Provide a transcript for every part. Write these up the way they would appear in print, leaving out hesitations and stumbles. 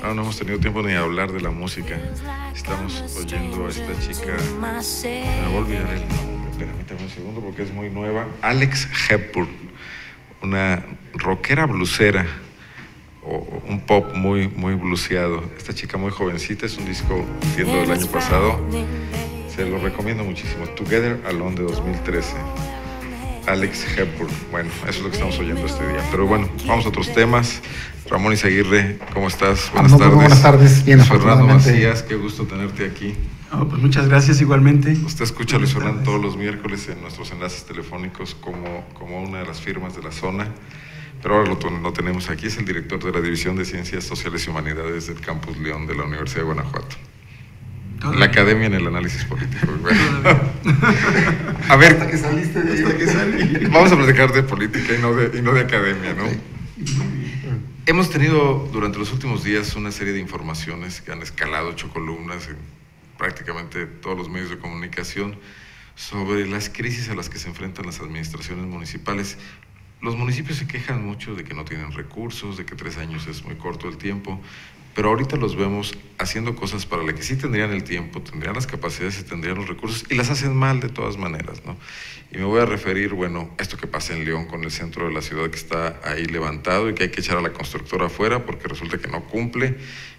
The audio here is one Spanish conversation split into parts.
Ah, no hemos tenido tiempo ni de hablar de la música. Estamos oyendo a esta chica. Me voy a olvidar el nombre, permítame un segundo porque es muy nueva. Alex Hepburn, una rockera blusera, o un pop muy bluseado. Esta chica muy jovencita, es un disco, entiendo, del año pasado. Se lo recomiendo muchísimo. Together Alone de 2013. Alex Hepburn. Bueno, eso es lo que estamos oyendo este día. Pero bueno, vamos a otros temas. Ramón Izaguirre, ¿cómo estás? Buenas tardes. Buenas tardes. Bien, Fernando Macías, qué gusto tenerte aquí. Oh, pues muchas gracias igualmente. Usted escucha a Luis Fernando todos los miércoles en nuestros enlaces telefónicos como una de las firmas de la zona. Pero ahora lo tenemos aquí. Es el director de la División de Ciencias Sociales y Humanidades del Campus León de la Universidad de Guanajuato. La academia en el análisis político. Bueno. A ver, hasta que saliste de hasta que salí. Vamos a platicar de política y no de academia, ¿no? Hemos tenido durante los últimos días una serie de informaciones que han escalado 8 columnas en prácticamente todos los medios de comunicación sobre las crisis a las que se enfrentan las administraciones municipales. Los municipios se quejan mucho de que no tienen recursos, de que 3 años es muy corto el tiempo, pero ahorita los vemos haciendo cosas para las que sí tendrían el tiempo, tendrían las capacidades y tendrían los recursos, y las hacen mal de todas maneras, ¿no? Y me voy a referir, bueno, a esto que pasa en León con el centro de la ciudad que está ahí levantado y que hay que echar a la constructora afuera porque resulta que no cumple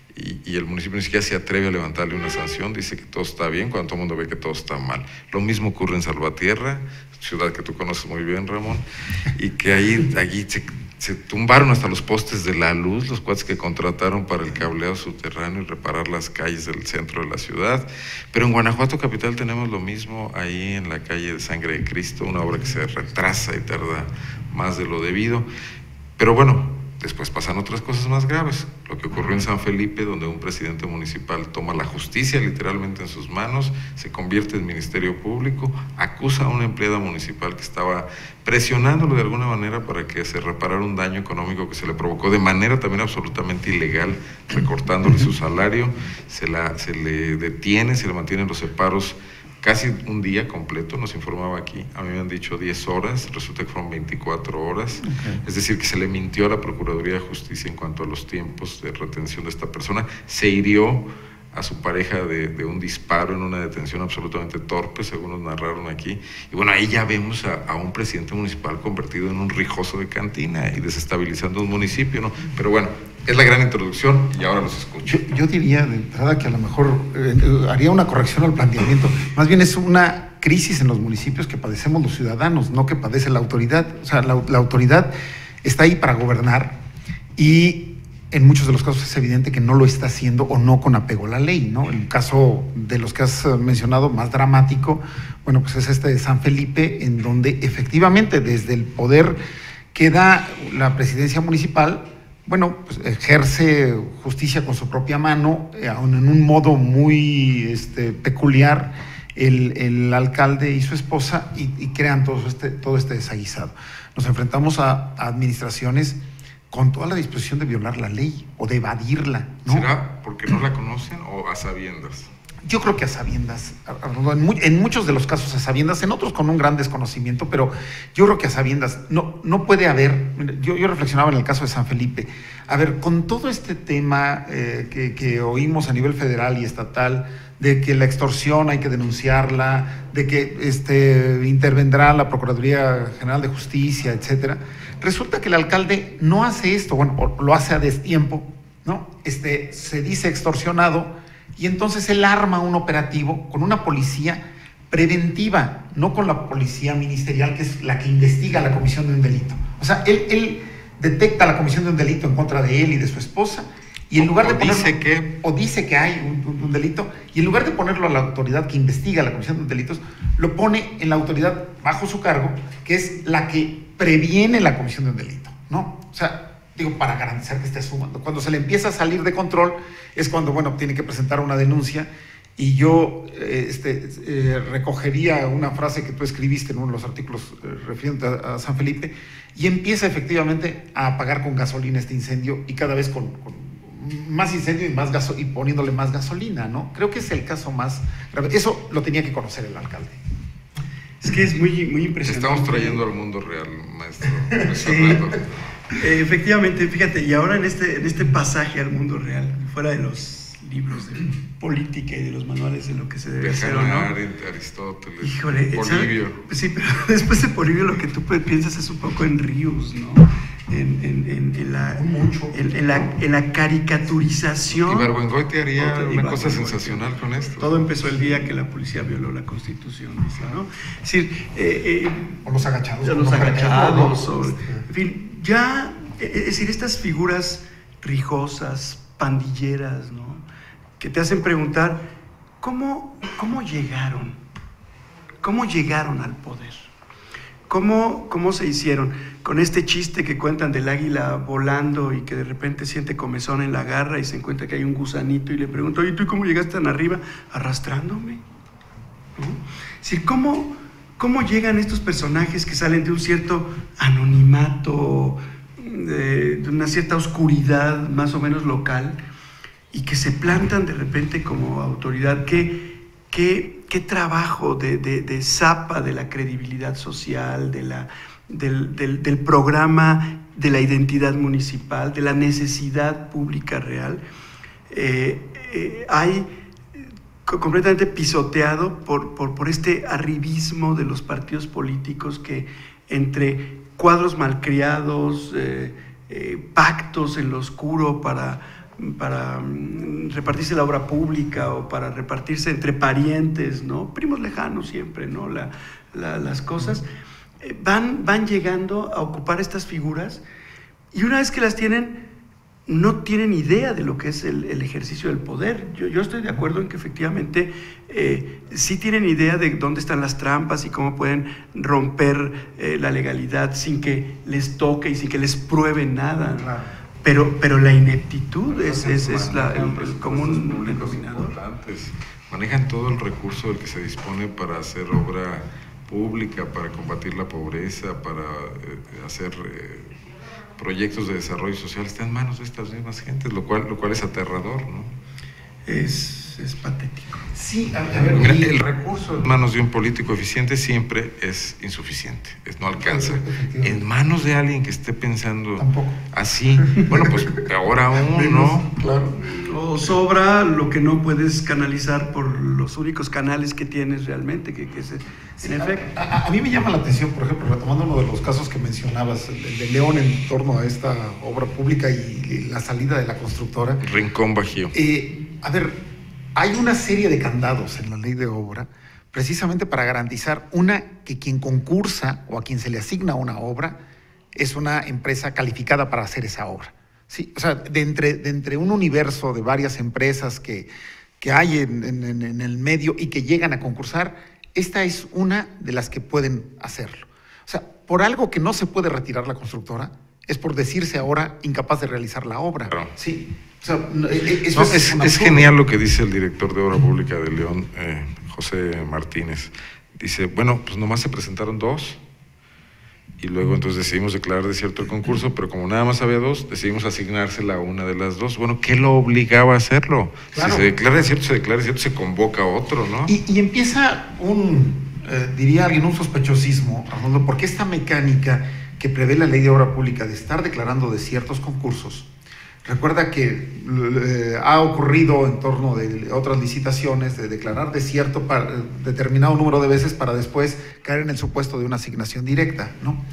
y el municipio ni siquiera se atreve a levantarle una sanción, dice que todo está bien cuando todo el mundo ve que todo está mal. Lo mismo ocurre en Salvatierra, ciudad que tú conoces muy bien, Ramón, y que allí se tumbaron hasta los postes de la luz, los cuates que contrataron para el cableado subterráneo y reparar las calles del centro de la ciudad. Pero en Guanajuato capital tenemos lo mismo ahí en la calle de Sangre de Cristo, una obra que se retrasa y tarda más de lo debido. Pero bueno, después pasan otras cosas más graves. Lo que ocurrió en San Felipe, donde un presidente municipal toma la justicia literalmente en sus manos, se convierte en ministerio público, acusa a una empleada municipal que estaba presionándolo de alguna manera para que se reparara un daño económico que se le provocó de manera también absolutamente ilegal, recortándole su salario, se le detiene, se le mantienen los separos casi un día completo, nos informaba aquí, a mí me han dicho 10 horas, resulta que fueron 24 horas, es decir, que se le mintió a la Procuraduría de Justicia en cuanto a los tiempos de retención de esta persona, se hirió a su pareja de un disparo en una detención absolutamente torpe, según nos narraron aquí, y bueno, ahí ya vemos a un presidente municipal convertido en un rijoso de cantina y desestabilizando un municipio, ¿no? Pero bueno, es la gran introducción y ahora los escucho. Yo diría de entrada que a lo mejor haría una corrección al planteamiento. Más bien es una crisis en los municipios que padecemos los ciudadanos, no que padece la autoridad. O sea, la autoridad está ahí para gobernar y en muchos de los casos es evidente que no lo está haciendo o no con apego a la ley, ¿no? El caso de los que has mencionado más dramático, bueno, pues es este de San Felipe, en donde efectivamente desde el poder que da la presidencia municipal, bueno, pues ejerce justicia con su propia mano, aun en un modo muy peculiar, el alcalde y su esposa, y crean todo este desaguisado. Nos enfrentamos a administraciones con toda la disposición de violar la ley o de evadirla, ¿no? ¿Será porque no la conocen o a sabiendas? Yo creo que a sabiendas, en muchos de los casos a sabiendas, en otros con un gran desconocimiento, pero yo creo que a sabiendas no puede haber. Yo reflexionaba en el caso de San Felipe. A ver, con todo este tema que oímos a nivel federal y estatal, de que la extorsión hay que denunciarla, de que intervendrá la Procuraduría General de Justicia, etcétera, resulta que el alcalde no hace esto, bueno, lo hace a destiempo, ¿no? Se dice extorsionado, y entonces él arma un operativo con una policía preventiva, no con la policía ministerial, que es la que investiga la comisión de un delito. O sea, él detecta la comisión de un delito en contra de él y de su esposa, y en lugar de ponerlo, dice que hay un delito, y en lugar de ponerlo a la autoridad que investiga la comisión de delitos, lo pone en la autoridad bajo su cargo, que es la que previene la comisión de un delito, ¿no? O sea, digo, para garantizar que esté sumando. Cuando se le empieza a salir de control es cuando, bueno, tiene que presentar una denuncia, y yo recogería una frase que tú escribiste en uno de los artículos refiriendo a San Felipe, y empieza efectivamente a apagar con gasolina este incendio, y cada vez con más incendio y poniéndole más gasolina, ¿no? Creo que es el caso más grave. Eso lo tenía que conocer el alcalde. Es que es muy impresionante. Estamos trayendo al mundo real, maestro. Sí. Efectivamente, fíjate, y ahora en este pasaje al mundo real, fuera de los libros de política y de los manuales de lo que se debe hacer o no. Aristóteles, Híjole, Polibio. Sí, pero después de Polibio lo que tú piensas es un poco en Ríos, ¿no? En la caricaturización. Y Ibargüengoitia haría una cosa sensacional con esto. Todo empezó el día que la policía violó la Constitución, dice, ¿no? Es decir, o los agachados. En fin, ya, es decir, estas figuras rijosas, pandilleras, ¿no? Que te hacen preguntar, ¿cómo llegaron? ¿Cómo llegaron al poder? ¿Cómo se hicieron? Con este chiste que cuentan del águila volando y que de repente siente comezón en la garra y se encuentra que hay un gusanito y le pregunta, oye, ¿tú cómo llegaste tan arriba? Arrastrándome, ¿no? Es decir, ¿cómo llegan estos personajes que salen de un cierto anonimato, de una cierta oscuridad más o menos local y que se plantan de repente como autoridad? ¿Qué trabajo de zapa de la credibilidad social, del programa de la identidad municipal, de la necesidad pública real, hay completamente pisoteado por este arribismo de los partidos políticos que entre cuadros malcriados, pactos en lo oscuro para repartirse la obra pública o para repartirse entre parientes, ¿no? Primos lejanos siempre, ¿no? Las cosas van llegando a ocupar estas figuras y una vez que las tienen, no tienen idea de lo que es el ejercicio del poder. Yo estoy de acuerdo en que efectivamente sí tienen idea de dónde están las trampas y cómo pueden romper la legalidad sin que les toque y sin que les prueben nada. Claro. Pero la ineptitud es el común denominador. Manejan todo el recurso del que se dispone para hacer obra pública, para combatir la pobreza, para hacer proyectos de desarrollo social. Está en manos de estas mismas gentes, lo cual es aterrador, ¿no? Es patético. Sí, a ver, mira, el recurso en manos de un político eficiente siempre es insuficiente, no alcanza. En manos de alguien que esté pensando así, bueno, pues peor aún, ¿no? Claro. O sobra lo que no puedes canalizar por los únicos canales que tienes realmente, que es en efecto. A mí me llama la atención, por ejemplo, retomando uno de los casos que mencionabas, el de León en torno a esta obra pública y la salida de la constructora. Rincón Bajío. A ver, hay una serie de candados en la ley de obra precisamente para garantizar, que quien concursa o a quien se le asigna una obra es una empresa calificada para hacer esa obra. Sí, o sea, de entre un universo de varias empresas que hay en el medio y que llegan a concursar, esta es una de las que pueden hacerlo. O sea, por algo que no se puede retirar la constructora, es por decirse ahora incapaz de realizar la obra. Claro. Sí. O sea, eso es genial lo que dice el director de Obra Pública de León, José Martínez. Dice, bueno, pues nomás se presentaron 2 y luego entonces decidimos declarar desierto el concurso, pero como nada más había 2, decidimos asignársela a una de las 2. Bueno, ¿qué lo obligaba a hacerlo? Claro. Si se declara desierto, se convoca a otro, ¿no? Y empieza diría alguien, un sospechosismo, Arnoldo, porque esta mecánica que prevé la ley de obra pública de estar declarando desiertos concursos, recuerda que ha ocurrido en torno de otras licitaciones de declarar desierto para determinado número de veces para después caer en el supuesto de una asignación directa, ¿no?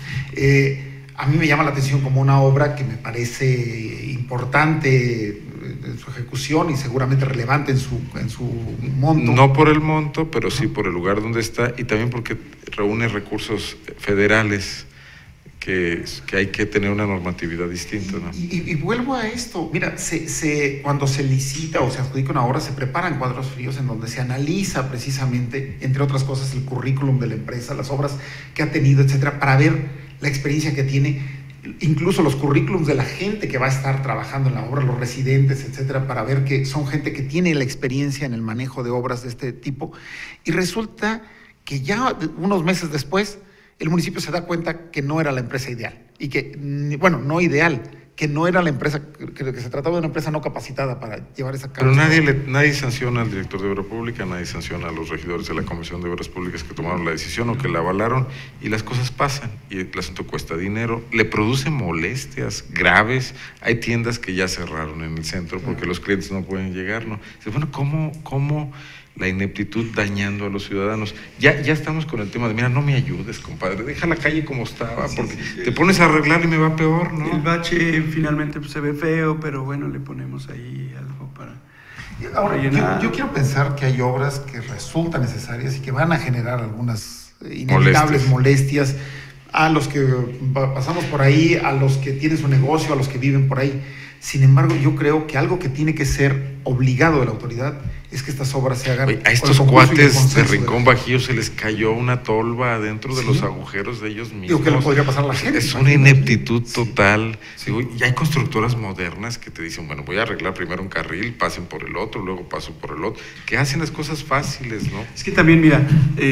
A mí me llama la atención como una obra que me parece importante en su ejecución y seguramente relevante en su monto. No por el monto, pero sí por el lugar donde está y también porque reúne recursos federales que hay que tener una normatividad distinta, ¿no? Y vuelvo a esto, mira, cuando se licita o se adjudica una obra, se preparan cuadros fríos en donde se analiza precisamente, entre otras cosas, el currículum de la empresa, las obras que ha tenido, etcétera, para ver la experiencia que tiene, incluso los currículums de la gente que va a estar trabajando en la obra, los residentes, etcétera, para ver que son gente que tiene la experiencia en el manejo de obras de este tipo. Y resulta que ya unos meses después, el municipio se da cuenta que no era la empresa ideal y que, bueno, no ideal, que no era la empresa, que se trataba de una empresa no capacitada para llevar esa Pero causa. nadie sanciona al director de Obra Pública, nadie sanciona a los regidores de la Comisión de Obras Públicas que tomaron la decisión o que la avalaron, y las cosas pasan, y el asunto cuesta dinero, le produce molestias graves. Hay tiendas que ya cerraron en el centro porque los clientes no pueden llegar, ¿no? Bueno, ¿cómo la ineptitud dañando a los ciudadanos? Ya estamos con el tema de, mira, no me ayudes, compadre, deja la calle como estaba, porque te pones a arreglar y me va peor, ¿no? El bache finalmente pues, se ve feo, pero bueno, le ponemos ahí algo para... Ahora, yo quiero pensar que hay obras que resultan necesarias y que van a generar algunas inevitables molestias a los que pasamos por ahí, a los que tienen su negocio, a los que viven por ahí. Sin embargo, yo creo que algo que tiene que ser obligado de la autoridad es que estas obras se hagan. Oye, a estos cuates de Rincón Bajío se les cayó una tolva adentro de los agujeros de ellos mismos. Digo, ¿qué le podría pasar a la gente? Es una ineptitud total. Digo, y hay constructoras modernas que te dicen, bueno, voy a arreglar primero un carril, pasen por el otro, luego paso por el otro, que hacen las cosas fáciles, ¿no? Es que también, mira,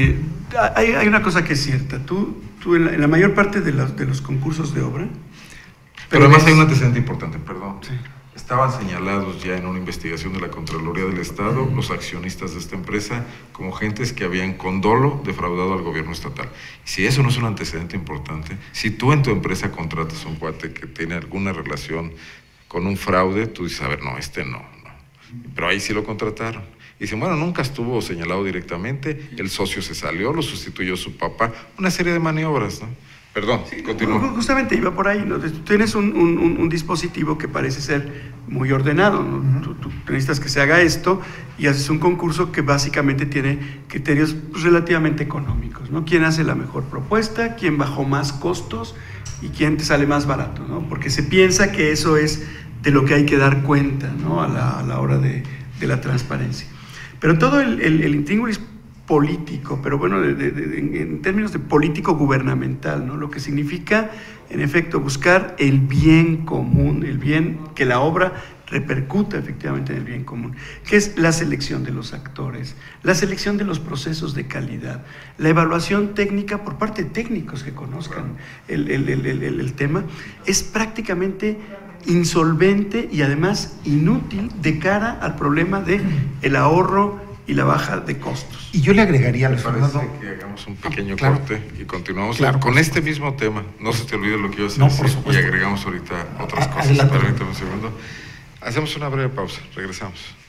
hay una cosa que es cierta. Tú en la mayor parte de los concursos de obra... Pero además hay un antecedente importante, perdón. Sí. Estaban señalados ya en una investigación de la Contraloría del Estado los accionistas de esta empresa como gentes que habían con dolo defraudado al gobierno estatal. Y si eso no es un antecedente importante, si tú en tu empresa contratas a un cuate que tiene alguna relación con un fraude, tú dices, a ver, no. Pero ahí sí lo contrataron. Y dicen, bueno, nunca estuvo señalado directamente, el socio se salió, lo sustituyó su papá, una serie de maniobras, ¿no? Perdón, sí, continúa. Justamente iba por ahí, ¿no? Tú tienes un dispositivo que parece ser muy ordenado, ¿no? Tú necesitas que se haga esto y haces un concurso que básicamente tiene criterios pues, relativamente económicos, ¿no? ¿Quién hace la mejor propuesta? ¿Quién bajó más costos? ¿Y quién te sale más barato? ¿No? Porque se piensa que eso es de lo que hay que dar cuenta, ¿no? a la hora de la transparencia. Pero todo el intríngulis político, pero bueno, en términos de político gubernamental, ¿no? Lo que significa, en efecto, buscar el bien común, el bien que la obra repercuta efectivamente en el bien común, que es la selección de los actores, la selección de los procesos de calidad, la evaluación técnica por parte de técnicos que conozcan el tema, es prácticamente insolvente y además inútil de cara al problema de el ahorro y la baja de costos. Y yo le agregaría, Me parece que hagamos un pequeño corte y continuamos con este mismo tema. No se te olvide lo que ibas a decir y agregamos ahorita otras cosas. Permítame un segundo. Hacemos una breve pausa, regresamos.